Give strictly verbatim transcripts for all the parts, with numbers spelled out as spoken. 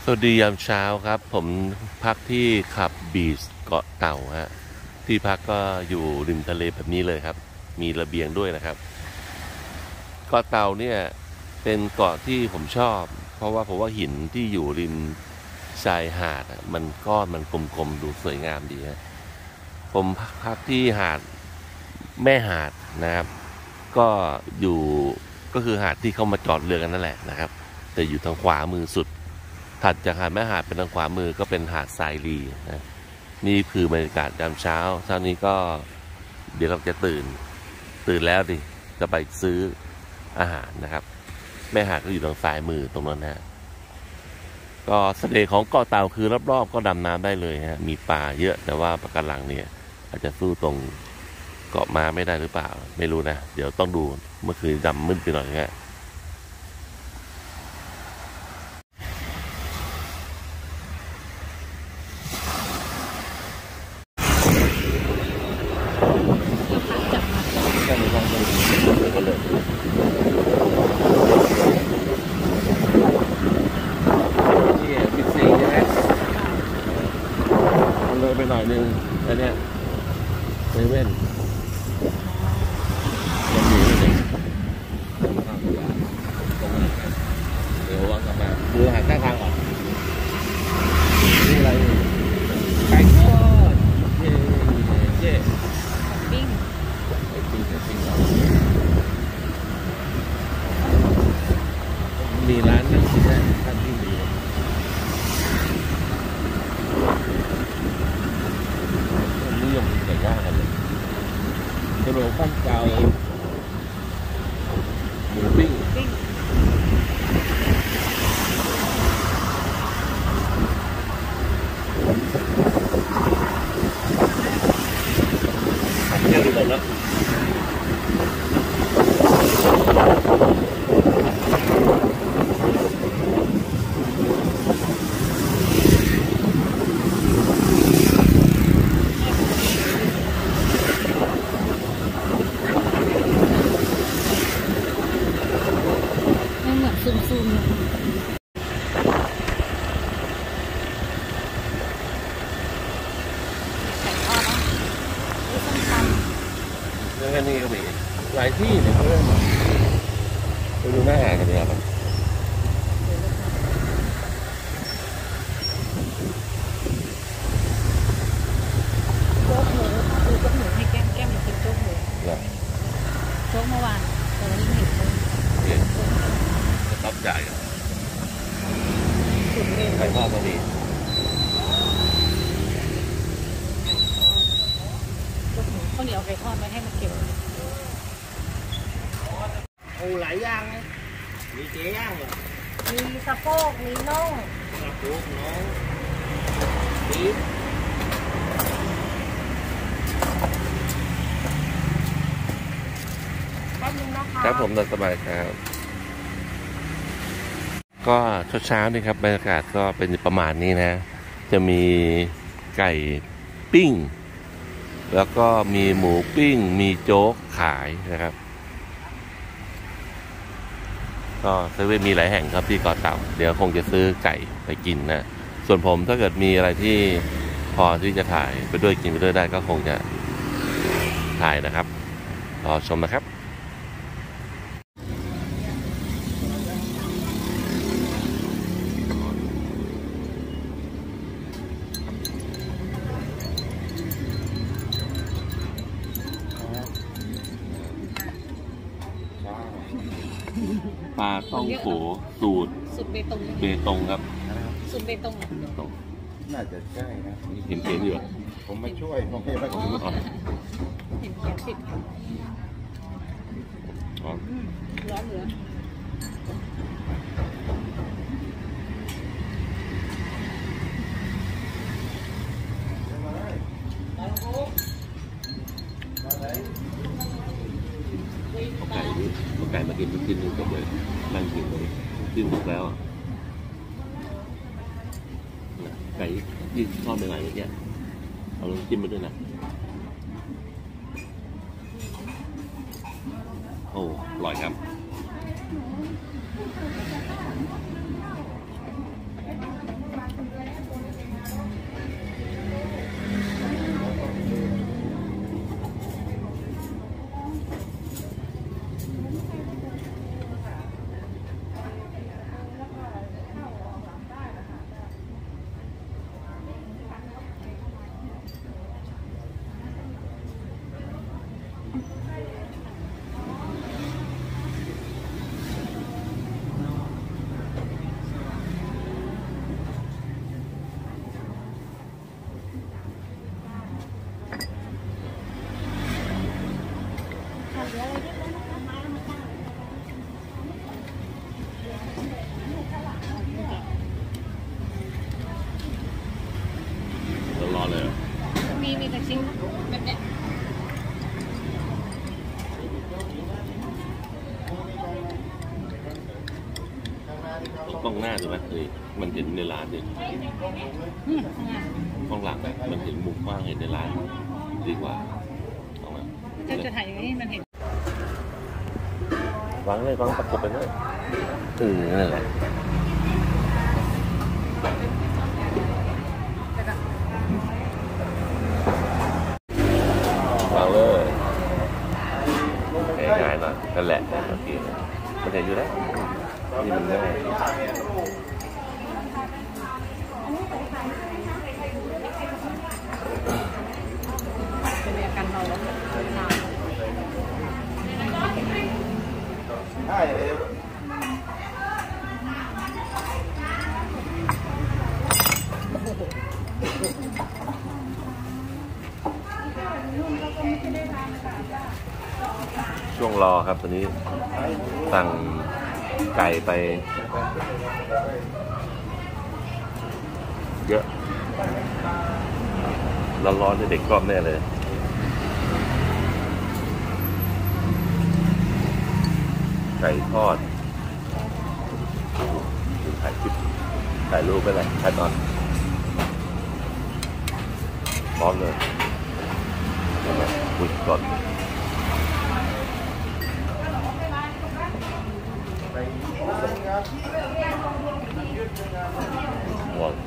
สวัสดียามเช้าครับผมพักที่ขับบีชเกาะเต่าฮะที่พักก็อยู่ริมทะเลแบบนี้เลยครับมีระเบียงด้วยนะครับเกาะเต่าเนี่ยเป็นเกาะที่ผมชอบเพราะว่าผมว่าหินที่อยู่ริมชายหาดมันก้อนมันกลมๆดูสวยงามดีฮะผมพักที่หาดแม่หาดนะครับก็อยู่ก็คือหาดที่เขามาจอดเรือกันนั่นแหละนะครับแต่อยู่ทางขวามือสุดถัดจากหาดแม่หาดเป็นทางขวามือก็เป็นหาดทรายลีนะนี่คือบรรยากาศยามเช้าเช้านี้ก็เดี๋ยวเราจะตื่นตื่นแล้วดิจะไปซื้ออาหารนะครับแม่หาดก็อยู่ทางซ้ายมือตรงนั้นนะก็เสน่ห์ของเกาะเต่าคือรอบๆก็ดำน้ำได้เลยฮะมีปลาเยอะแต่ว่าปะการังเนี่ยอาจจะสู้ตรงเกาะม้าไม่ได้หรือเปล่าไม่รู้นะเดี๋ยวต้องดูเมื่อคืนดำมืดไปหน่อยฮะเลยไปหน่อยนึงแล้วเนี่ยเซเว่นยังอยู่ไม่ถึงเดี๋ยววางกลับมาดูอาหารข้างทางก่อนนี่อะไรไก่ทอดเจ๊เจ๊ปิ้งไก่ปิ้งไก่ปิ้งเรามีร้านนั่งกินได้ท่านที่ดีนิยมไก่ย่างกันเลยกระโดดข้ามเจ้าหมูปิ้งเยอะเลยนะซูมๆไก่ทอดนะนี่ส้มตำแล้วก็นี่ก็มีหลายที่เนี่ยเพื่อนไปดูหน้าหาดกันดีกว่าครับโจ๊กหมูดูโจ๊กหมูให้แก้มแก้มเป็นโจ๊กหมูโจ๊กเมื่อวานแต่วันนี้ไม่เห็นเลยจะรับจ่ายกันไก่ทอดก็มีโจ๊กหมูข้าวเหนียวไก่ทอดไว้ให้มันเก็บโอ้หลายอย่างเลยมีเจ๊ย่างเหรอมีสะโพกมีน่องสะโพกน้องบีฟแป๊บนึงนะคะครับผมสบายครับก็เช้าๆนี่ครับบรรยากาศก็เป็นประมาณนี้นะจะมีไก่ปิ้งแล้วก็มีหมูปิ้งมีโจ๊กขายนะครับก็เซเว่นมีหลายแห่งครับที่เกาะเต่าเดี๋ยวคงจะซื้อไก่ไปกินนะส่วนผมถ้าเกิดมีอะไรที่พอที่จะถ่ายไปด้วยกินไปด้วยได้ก็คงจะถ่ายนะครับรอชมนะครับปลาต้องโขสูตรสูตรเบตงเบตงครับสูตรเบตงเบตงน่าจะใช่นะเห็นเขียนอยู่ผมมาช่วยผมไม่มาช่วยเห็นเขียนติดร้อนเหลือเอาไก่เอาไก่มากินมากินนึงก็เลยนั่งกินเลยกินหมดแล้วไก่ยี่ทอดไปไหนเมื่อกี้เอาลงจิ้มไปด้วยนะโอ้อร่อยครับอชิ้นแบบเนี้ยกล้องหน้าถูกไหมเลยมันเห็นในร้านเนี่ยอืมง่ายกล้องหลังมันเห็นมุมกว้างเห็นในร้านดีกว่าเอามาจะจะถ่ายอย่างนี้มันเห็นวางเลยวางประกบไปเลยเออนั่นแหละวางเลยง่ายๆหน่อยนั่นแหละโอเคมันเห็นอยู่แล้วนี่มันง่ายเป็นอาการเมาแล้วใช่เลยช่วงรอครับตอนนี้สั่งไก่ไปเยอะร้อนๆเด็กก็แน่เลยไก่ทอดถ่ายคลิปถ่ายรูปไปเลยถ่ายตอนพร้อมเลยคุยก่อนว้าว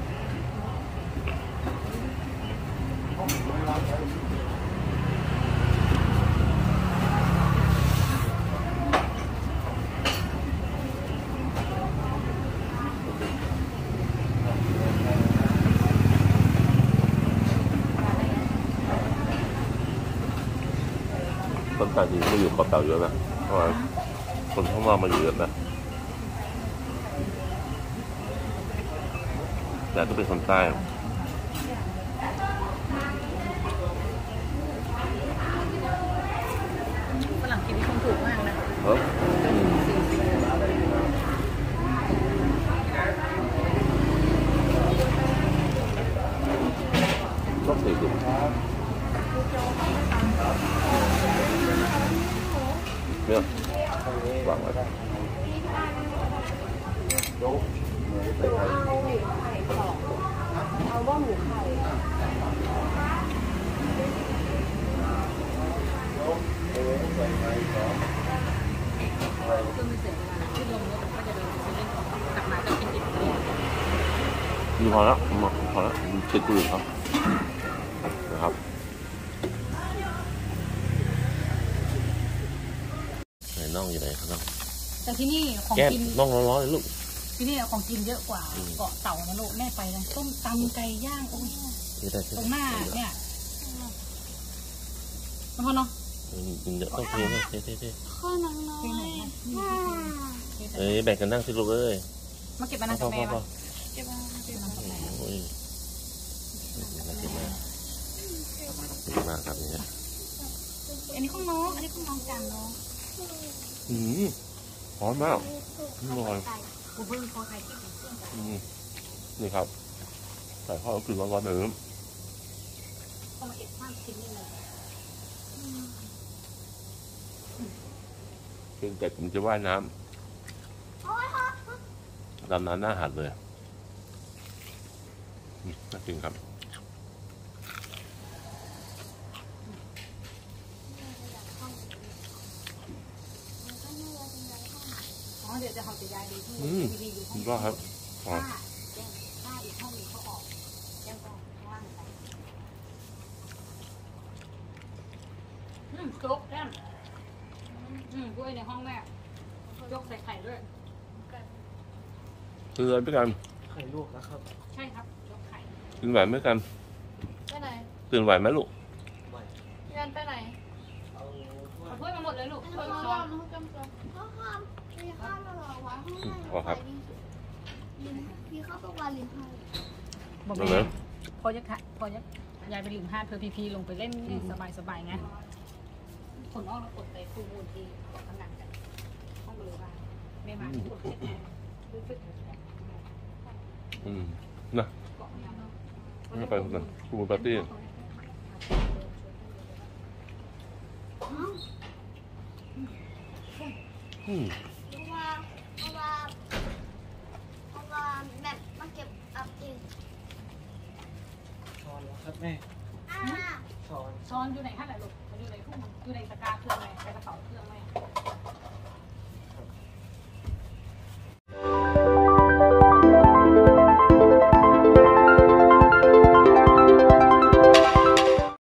คนต่างถิ่นมาอยู่เกาะเต่าเยอะนะเพราะว่าคนข้างนอกมาอยู่เยอะนะแต่ก็เป็นคนใต้ฝรั่งกินคงถูกมากนะเออก็สี่สิบเนี่ยวางไว้เอาว่าหมูไข่ก็ไม่เสียเวลาขึ้นลงรถก็จะเดินไปซื้อเล่นของกลับมาจะกินอิ่มเลยมีพอแล้วพอแล้วเช็ดดูครับนะครับไหนน่องอยู่ไหนครับน้องแต่ที่นี่ของแก้มกินน่องร้อนๆเลยลูกที่นี่ของกินเยอะกว่าเกาะเต่านะลูกแม่ไปนะต้มตำไก่ย่างโอ้ยตรงหน้าเนี่ยมันพอเนาะเดี๋ยวต้องเทเลยเทเทเทข้อน้องน้อยเอ้ยแบ่งกันนั่งสิลูกเอ้ยมาเก็บมานั่งกับแม่มาเก็บมาเก็บมาโอ้ยน่ากินมากดีมากครับนี่อันนี้ของน้องอันนี้ของน้องจานน้องอืมหอมมากอร่อยกูเพิ่งโพสต์ไทยที่เป็นเพื่อนกันอืมนี่ครับใส่ข้าวกลิ่นร้อนๆหน่อยก็มาเอ็ดข้างชิ้นนี้เลยเป็นแต่ผมจะว่ายน้ำดำน้ำหน้าหาดเลยน่ากินครับอ๋อเดี๋ยวจะเขาจะย้ายดีที่อืมดีอยู่ห้คุองณพ่อครับอ๋อถ้าแจ้งถ้าอีกห้องนึงเขาออกแจ้งก็ข้างล่างไปอืมโจ๊กแจ้งอืมด้วยในห้องแม่โจ๊กใส่ไข่ด้วยคืออะไรพี่กันไข่ลวกนะครับใช่ครับโจ๊กไข่กินไหวไหมกันไปไหนตื่นไหวไหมลูกเรียนไปไหนเอาเอาถ้วยมาหมดเลยลูกน้ถ้วยองช้รออน น้องจำตัวพ่อครับมีข้าวมาหรอวะขอครับพี่ข้าวตกวาลินไทยบอกเอาแม่เลยพอจะขะพอจะยายไปริมห้าดเพื่อพีพีลงไปเล่นสบายสบายๆไงคนออกแล้วกดไปฟูมูลทีเกาะผนังกันห้องบริวารไม่มาที่กดเสร็จรู้สึกอืมนะเกาะผนังไม่ไปคนนั้นกูปาร์ตี้อืมเพราะว่าเพราะว่าเพราะว่าแบบมาเก็บอัพเองช้อนแล้วครับแม่อ่าช้อนช้อนอยู่ไหนคะไหนลูกมันอยู่ในทุ่งอยู่ในตะกร้าเครื่องไหมในกระเป๋าเครื่องไหม